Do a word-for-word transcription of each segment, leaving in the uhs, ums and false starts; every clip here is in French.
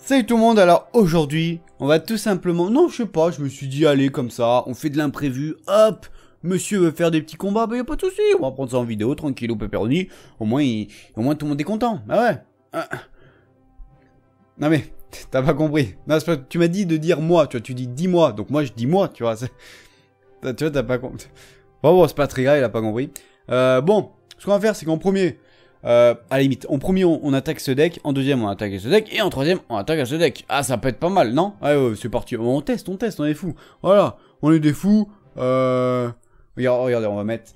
Salut tout le monde, alors aujourd'hui, on va tout simplement... Non, je sais pas, je me suis dit, allez, comme ça, on fait de l'imprévu, hop, monsieur veut faire des petits combats, bah y a pas de souci, on va prendre ça en vidéo, tranquille au pepperoni, au moins, il... au moins tout le monde est content, ah ouais. Ah. Non mais, t'as pas compris, non, pas... tu m'as dit de dire moi, tu vois, tu dis dis-moi, donc moi je dis moi, tu vois, tu vois, t'as pas compris. Bon, bon, c'est pas très grave, il a pas compris. Euh, bon, ce qu'on va faire, c'est qu'en premier... Euh, à la limite, en premier on, on attaque ce deck, en deuxième on attaque ce deck, et en troisième on attaque à ce deck. Ah, ça peut être pas mal, non? Ouais, ouais, c'est parti, on teste, on teste, on est fous. Voilà, on est des fous. Euh... Regarde, regardez, on va mettre...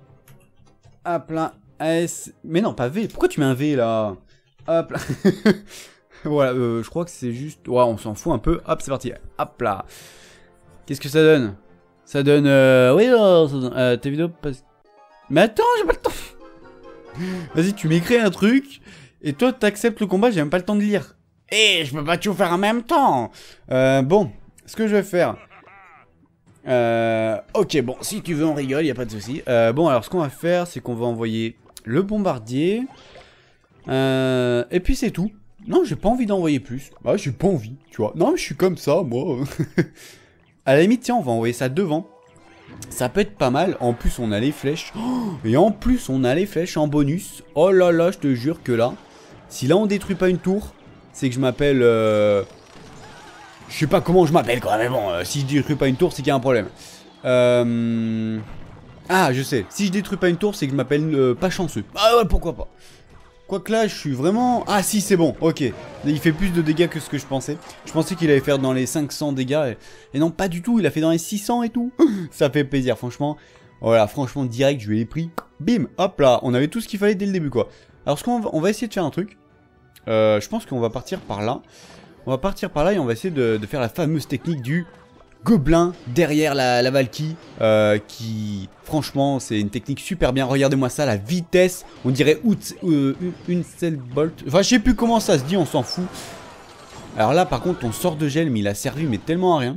Hop là, S... Mais non, pas V, pourquoi tu mets un V là? Hop là. Voilà, euh, je crois que c'est juste... Ouais, on s'en fout un peu, hop, c'est parti. Hop là. Qu'est-ce que ça donne? Ça donne... Euh... Oui, euh, ça donne... Euh, tes vidéos... Parce... Mais attends, j'ai pas le temps. Vas-y, tu m'écris un truc, et toi, t'acceptes le combat, j'ai même pas le temps de lire. Eh, je peux pas tout faire en même temps. Euh, bon, ce que je vais faire... Euh, ok, bon, si tu veux, on rigole, y a pas de souci. Euh, bon, alors, ce qu'on va faire, c'est qu'on va envoyer le bombardier. Euh, et puis, c'est tout. Non, j'ai pas envie d'envoyer plus. Ah, j'ai pas envie, tu vois. Non, mais je suis comme ça, moi. À la limite, tiens, on va envoyer ça devant. Ça peut être pas mal, en plus on a les flèches, oh, et en plus on a les flèches en bonus. Oh là là, je te jure que là, si là on détruit pas une tour, c'est que je m'appelle... Euh... Je sais pas comment je m'appelle quoi, mais bon, euh, si je détruis pas une tour, c'est qu'il y a un problème. Euh... Ah, je sais, si je détruis pas une tour, c'est que je m'appelle euh, pas chanceux. Ah ouais, pourquoi pas. Quoique là, je suis vraiment... Ah si, c'est bon, ok. Il fait plus de dégâts que ce que je pensais. Je pensais qu'il allait faire dans les cinq cents dégâts. Et, et non, pas du tout, il a fait dans les six cents et tout. Ça fait plaisir, franchement. Voilà, franchement, direct, je lui ai pris. Bim, hop là, on avait tout ce qu'il fallait dès le début, quoi. Alors, ce qu'on va... on va essayer de faire un truc. Euh, je pense qu'on va partir par là. On va partir par là et on va essayer de, de faire la fameuse technique du... Gobelin derrière la, la Valkyrie, euh, qui, franchement, c'est une technique super bien. Regardez-moi ça, la vitesse, on dirait euh, une seule bolt. Enfin, je sais plus comment ça se dit, on s'en fout. Alors là, par contre, ton sort de gel, mais il a servi, mais tellement à rien.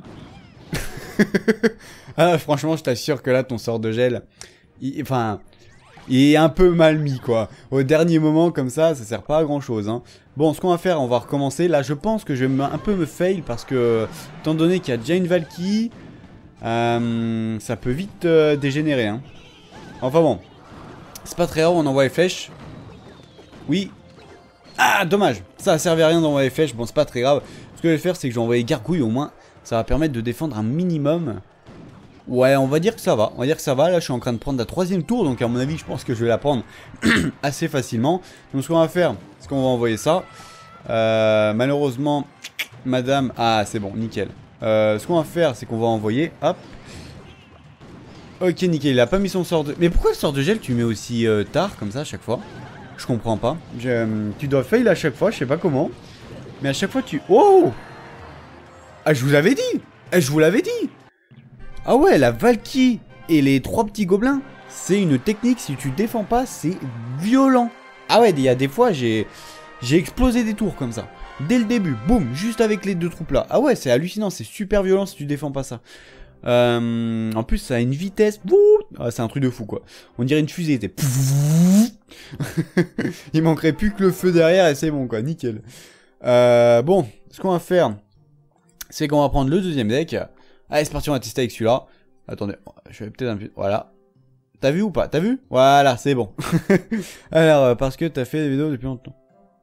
Ah, franchement, je t'assure que là, ton sort de gel, il, enfin, il est un peu mal mis, quoi. Au dernier moment, comme ça, ça sert pas à grand-chose, hein. Bon, ce qu'on va faire, on va recommencer. Là, je pense que je vais un peu me fail parce que, étant donné qu'il y a déjà une Valkyrie, euh, ça peut vite euh, dégénérer, hein. Enfin bon, c'est pas très grave, on envoie les flèches. Oui. Ah, dommage. Ça a servi à rien d'envoyer les flèches. Bon, c'est pas très grave. Ce que je vais faire, c'est que je vais envoyer gargouille au moins. Ça va permettre de défendre un minimum. Ouais, on va dire que ça va. On va dire que ça va. Là, je suis en train de prendre la troisième tour. Donc, à mon avis, je pense que je vais la prendre assez facilement. Donc, ce qu'on va faire, c'est qu'on va envoyer ça. Euh, malheureusement, madame... Ah, c'est bon, nickel. Euh, ce qu'on va faire, c'est qu'on va envoyer... Hop. Ok, nickel. Il a pas mis son sort de... Mais pourquoi le sort de gel, tu mets aussi euh, tard, comme ça, à chaque fois? Je comprends pas. Je, euh, tu dois fail à chaque fois, je sais pas comment. Mais à chaque fois, tu... Oh! Ah, je vous l'avais dit! Eh, je vous l'avais dit! Ah ouais, la Valkyrie et les trois petits gobelins, c'est une technique, si tu défends pas, c'est violent. Ah ouais, il y a des fois, j'ai j'ai explosé des tours comme ça. Dès le début, boum, juste avec les deux troupes là. Ah ouais, c'est hallucinant, c'est super violent si tu défends pas ça. Euh, en plus, ça a une vitesse. Ah, c'est un truc de fou quoi. On dirait une fusée. Il manquerait plus que le feu derrière et c'est bon quoi, nickel. Euh, bon, ce qu'on va faire, c'est qu'on va prendre le deuxième deck. Allez, c'est parti, on va tester avec celui-là. Attendez, je vais peut-être un peu... Voilà. T'as vu ou pas? T'as vu? Voilà, c'est bon. Alors, euh, parce que t'as fait des vidéos depuis longtemps.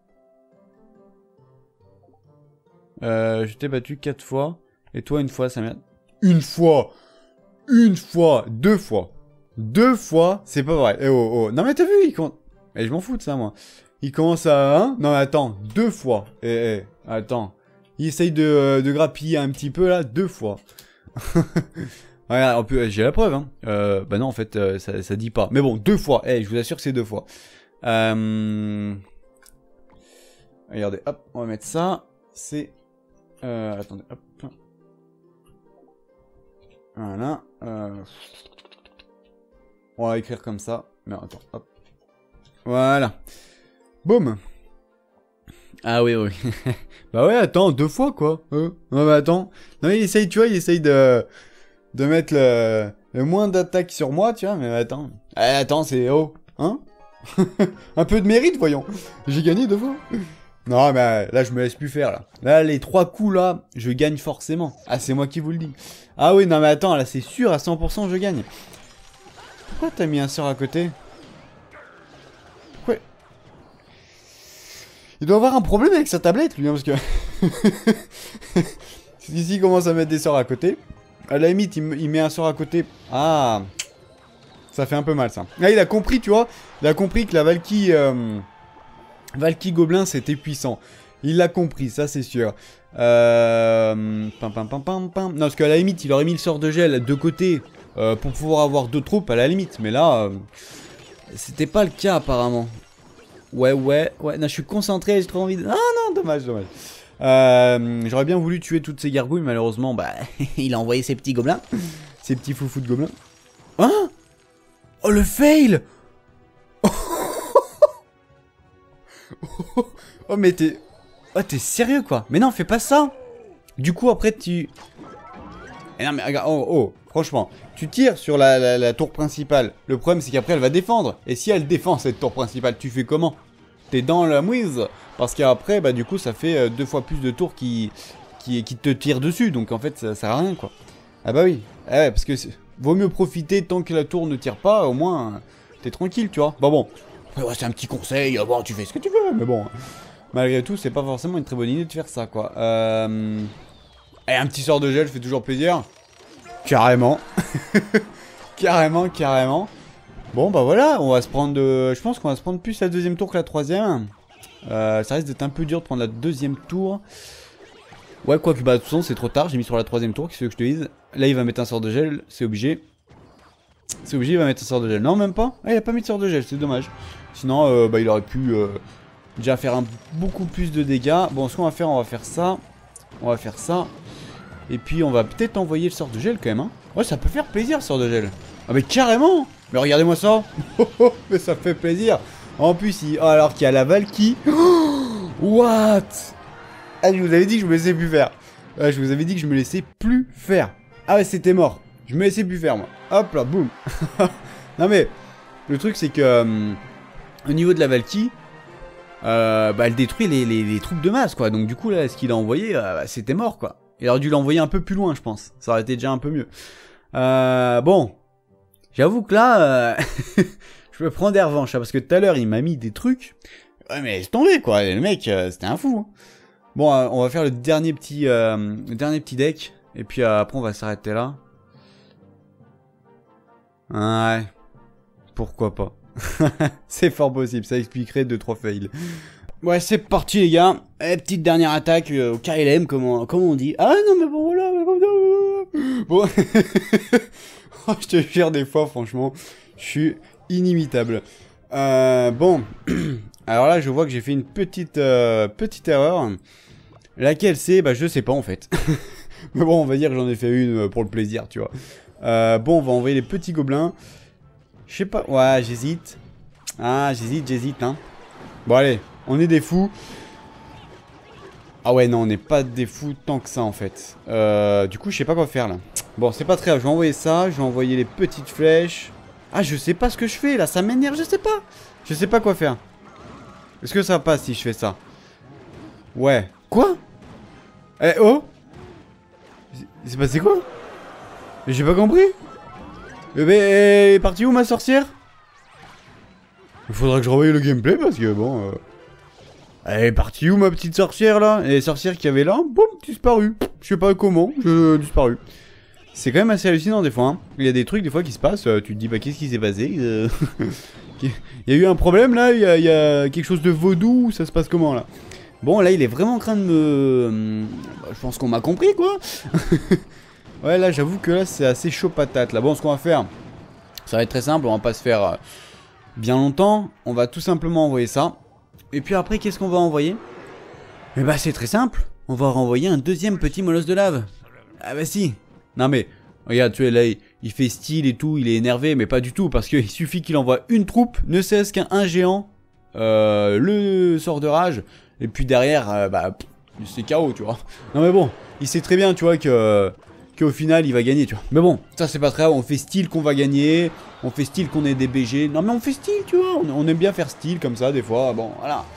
Euh, je t'ai battu quatre fois. Et toi, une fois, ça merde. Une fois! Une fois! Deux fois! Deux fois! C'est pas vrai. Eh oh, oh. Non mais t'as vu, il compte... Eh, je m'en fous de ça, moi. Il commence à... Hein? Non mais attends, deux fois. Eh, eh, attends. Il essaye de, euh, de grappiller un petit peu, là, deux fois. Regarde, j'ai la preuve, hein. Euh, bah non, en fait, euh, ça, ça dit pas. Mais bon, deux fois. Eh, je vous assure que c'est deux fois. Euh... Regardez, hop, on va mettre ça. C'est... Euh, attendez, hop. Voilà. Euh... On va écrire comme ça. Mais attends, hop. Voilà. Boum. Ah oui, oui. Bah ouais, attends, deux fois, quoi. Euh, non, mais attends. Non, mais il essaye, tu vois, il essaye de... De mettre le... Le moins d'attaque sur moi, tu vois, mais attends. Eh, attends, c'est... Oh. Hein? Un peu de mérite, voyons. J'ai gagné deux fois. Non, mais là, je me laisse plus faire, là. Là, les trois coups, là, je gagne forcément. Ah, c'est moi qui vous le dis. Ah oui, non, mais attends, là, c'est sûr, à cent pour cent, je gagne. Pourquoi t'as mis un sort à côté? Pourquoi? Il doit avoir un problème avec sa tablette, lui, hein, parce que... Ici, il commence à mettre des sorts à côté. À la limite, il, il met un sort à côté. Ah, ça fait un peu mal, ça. Là, il a compris, tu vois. Il a compris que la Valky... Euh... Valky Gobelin, c'était puissant. Il l'a compris, ça, c'est sûr. Euh... Pam, pam, pam, pam, pam. Non, parce qu'à la limite, il aurait mis le sort de gel de côté euh, pour pouvoir avoir deux troupes, à la limite. Mais là, euh... c'était pas le cas, apparemment. Ouais, ouais, ouais. Non, je suis concentré, j'ai trop envie de... Ah non, dommage, dommage. Euh, J'aurais bien voulu tuer toutes ces gargouilles, malheureusement, bah, il a envoyé ses petits gobelins. Ses petits foufous de gobelins. Hein? Oh, le fail! Oh, mais t'es... Oh, t'es sérieux, quoi? Mais non, fais pas ça! Du coup, après, tu... Eh non, mais regarde, oh, oh, franchement, tu tires sur la, la, la tour principale. Le problème, c'est qu'après, elle va défendre. Et si elle défend cette tour principale, tu fais comment? T'es dans la mouise. Parce qu'après, bah, du coup, ça fait euh, deux fois plus de tours qui, qui, qui te tirent dessus. Donc, en fait, ça sert à rien, quoi. Ah bah oui. Ah ouais, parce que vaut mieux profiter tant que la tour ne tire pas. Au moins, t'es tranquille, tu vois. Bah bon. Ouais, c'est un petit conseil. Bon, tu fais ce que tu veux. Mais bon, malgré tout, c'est pas forcément une très bonne idée de faire ça, quoi. Euh... Et un petit sort de gel fait toujours plaisir. Carrément. Carrément, carrément. Bon, bah voilà, on va se prendre... De... Je pense qu'on va se prendre plus la deuxième tour que la troisième. Euh, ça risque d'être un peu dur de prendre la deuxième tour. Ouais, quoi que, bah, de toute façon, c'est trop tard. J'ai mis sur la troisième tour, qu'est-ce que je te dise? Là, il va mettre un sort de gel, c'est obligé. C'est obligé, il va mettre un sort de gel. Non, même pas. Ah, il a pas mis de sort de gel, c'est dommage. Sinon, euh, bah, il aurait pu euh, déjà faire un, beaucoup plus de dégâts. Bon, ce qu'on va faire, on va faire ça. On va faire ça. Et puis, on va peut-être envoyer le sort de gel quand même, hein. Ouais, ça peut faire plaisir, le sort de gel. Ah, mais carrément! Mais regardez-moi ça! Mais ça fait plaisir! En plus, il... oh, alors qu'il y a la Valky. Oh, what? Ah, je vous avais dit que je me laissais plus faire. Ah, je vous avais dit que je me laissais plus faire. Ah ouais, c'était mort. Je me laissais plus faire, moi. Hop là, boum. Non mais, le truc c'est que... Euh, au niveau de la Valky, euh, bah, elle détruit les, les, les troupes de masse, quoi. Donc du coup, là, ce qu'il a envoyé, euh, bah, c'était mort, quoi. Il aurait dû l'envoyer un peu plus loin, je pense. Ça aurait été déjà un peu mieux. Euh, bon. J'avoue que là... Euh... je me prends des revanches, hein, parce que tout à l'heure, il m'a mis des trucs. Ouais, mais laisse tomber, quoi. Le mec, euh, c'était un fou. Hein. Bon, euh, on va faire le dernier petit, euh, le dernier petit deck. Et puis euh, après, on va s'arrêter là. Ouais. Pourquoi pas. C'est fort possible, ça expliquerait deux trois fails. Ouais, c'est parti, les gars. Et petite dernière attaque euh, au K L M, comme on, comme on dit. Ah non, mais bon, voilà. Bon. Oh, je te jure, des fois, franchement, je suis inimitable. Euh, bon. Alors là, je vois que j'ai fait une petite, euh, petite erreur. Laquelle c'est? Bah, je sais pas, en fait. Mais bon, on va dire que j'en ai fait une pour le plaisir, tu vois. Euh, bon, on va envoyer les petits gobelins. Je sais pas. Ouais, j'hésite. Ah, j'hésite, j'hésite, hein. Bon, allez, on est des fous. Ah ouais, non, on n'est pas des fous tant que ça, en fait. Euh, du coup, je sais pas quoi faire, là. Bon, c'est pas très grave. Je vais envoyer ça. Je vais envoyer les petites flèches. Ah, je sais pas ce que je fais, là. Ça m'énerve, je sais pas. Je sais pas quoi faire. Est-ce que ça passe si je fais ça? Ouais. Quoi? Eh, oh? C'est passé quoi? J'ai pas compris. Eh ben, elle est partie où, ma sorcière? Il faudra que je revoie le gameplay, parce que, bon... Euh... Elle est partie où, ma petite sorcière, là? Et les sorcières qu'il y avait là, boum, disparu. Je sais pas comment, je disparu. C'est quand même assez hallucinant, des fois, hein. Il y a des trucs, des fois, qui se passent, euh, tu te dis, bah, qu'est-ce qui s'est passé? euh... Il y a eu un problème, là? Il y a, il y a quelque chose de vaudou? Ça se passe comment, là? Bon, là, il est vraiment en train de me... Bah, je pense qu'on m'a compris, quoi. Ouais, là, j'avoue que là, c'est assez chaud patate. Là, bon, ce qu'on va faire, ça va être très simple. On va pas se faire euh, bien longtemps. On va tout simplement envoyer ça. Et puis après, qu'est-ce qu'on va envoyer? Eh bah, c'est très simple. On va renvoyer un deuxième petit molosse de lave. Ah bah si. Non mais, regarde, tu vois, là, il, il fait style et tout. Il est énervé, mais pas du tout. Parce qu'il suffit qu'il envoie une troupe, ne serait-ce qu'un géant. Euh, le sort de rage. Et puis derrière, euh, bah, c'est K O, tu vois. Non mais bon, il sait très bien, tu vois, que... qu'au final il va gagner, tu vois. Mais bon, ça c'est pas très grave, on fait style qu'on va gagner, on fait style qu'on est des B G. Non mais on fait style, tu vois, on, on aime bien faire style comme ça des fois, bon voilà.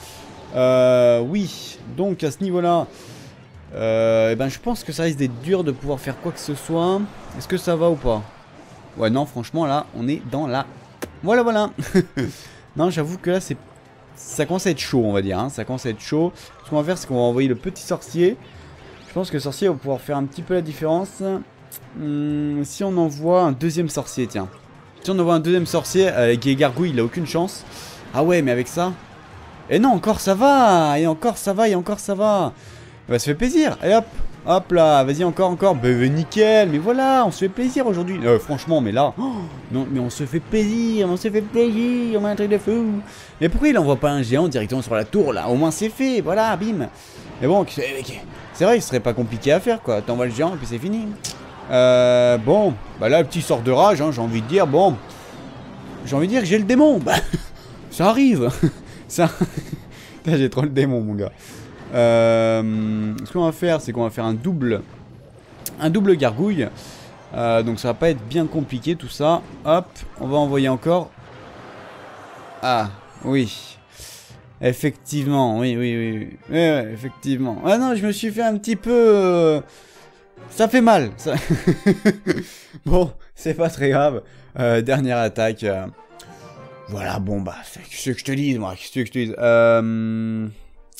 Euh, oui, donc à ce niveau-là, euh, eh ben, je pense que ça risque d'être dur de pouvoir faire quoi que ce soit. Est-ce que ça va ou pas? Ouais, non, franchement, là, on est dans la... Voilà, voilà. Non, j'avoue que là, c'est... ça commence à être chaud, on va dire. Hein. Ça commence à être chaud. Ce qu'on va faire, c'est qu'on va envoyer le petit sorcier. Je pense que le sorcier va pouvoir faire un petit peu la différence. Hum, si on envoie un deuxième sorcier, tiens. Si on envoie un deuxième sorcier, avec les gargouilles, il a aucune chance. Ah ouais, mais avec ça... Et non, encore ça va. Et encore ça va, et encore ça va. Bah, ça fait plaisir. Et hop, hop là, vas-y, encore, encore. Bah, bah, nickel, mais voilà, on se fait plaisir aujourd'hui. Euh, franchement, mais là... Oh, non, mais on se fait plaisir, on se fait plaisir, on a un truc de fou. Mais pourquoi il envoie pas un géant directement sur la tour, là? Au moins, c'est fait, voilà, bim. Mais bon, c'est vrai que ce serait pas compliqué à faire, quoi. T'envoies le géant, et puis c'est fini. Euh, bon, bah là, le petit sort de rage, hein, j'ai envie de dire, bon... J'ai envie de dire que j'ai le démon. Bah, ça arrive. Ça... J'ai trop le démon, mon gars. Euh, ce qu'on va faire, c'est qu'on va faire un double... Un double gargouille. Euh, donc ça va pas être bien compliqué, tout ça. Hop, on va envoyer encore... Ah, oui. Effectivement, oui, oui, oui. Oui, oui, ouais, effectivement. Ah non, je me suis fait un petit peu... Euh... Ça fait mal. Ça... Bon, c'est pas très grave. Euh, dernière attaque. Euh... Voilà, bon, bah, qu'est-ce que je te dis, moi, qu'est-ce que je te dis. Euh...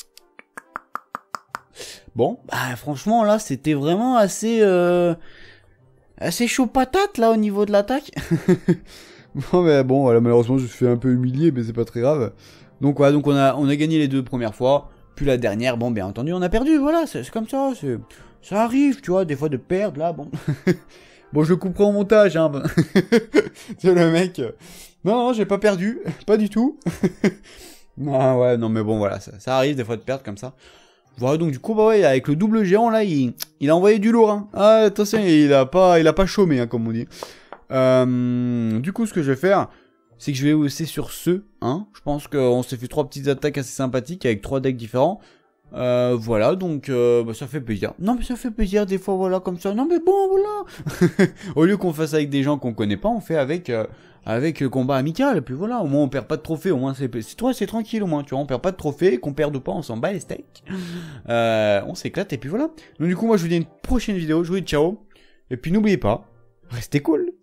Bon, bah, franchement, là, c'était vraiment assez... Euh... Assez chaud patate, là, au niveau de l'attaque. Bon, mais bon, voilà, malheureusement, je me suis fait un peu humilier, mais c'est pas très grave. Donc, voilà, donc on a, on a gagné les deux premières fois. Puis la dernière, bon, bien entendu, on a perdu, voilà, c'est comme ça, c'est... Ça arrive, tu vois, des fois de perdre, là, bon. Bon, je le couperai au montage, hein. C'est le mec... Non, non, j'ai pas perdu, pas du tout. Non, ouais, non, mais bon, voilà, ça, ça arrive des fois de perdre comme ça. Voilà, donc du coup, bah ouais, avec le double géant, là, il, il a envoyé du lourd, hein. Ah, attention, il a pas, il a pas chômé, hein, comme on dit. Euh, du coup, ce que je vais faire, c'est que je vais laisser sur ce, hein. Je pense qu'on s'est fait trois petites attaques assez sympathiques avec trois decks différents. Euh, voilà, donc euh, bah, ça fait plaisir. Non, mais ça fait plaisir des fois, voilà, comme ça. Non, mais bon, voilà. Au lieu qu'on fasse avec des gens qu'on connaît pas, on fait avec euh, avec euh, combat amical. Et puis voilà, au moins on perd pas de trophée. Au moins c'est toi, c'est tranquille. Au moins, tu vois, on perd pas de trophée, qu'on perde ou pas, on s'en bat les steaks. Euh, on s'éclate et puis voilà. Donc du coup, moi je vous dis à une prochaine vidéo. Je vous dis ciao. Et puis n'oubliez pas, restez cool.